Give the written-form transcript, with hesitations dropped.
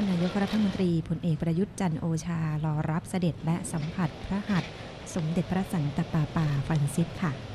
นายกรัฐมนตรีพลเอกประยุทธ์จันทร์โอชารอรับเสด็จและสัมผัสพระหัตถ์สมเด็จพระสันตะปาปาฟรานซิสค่ะ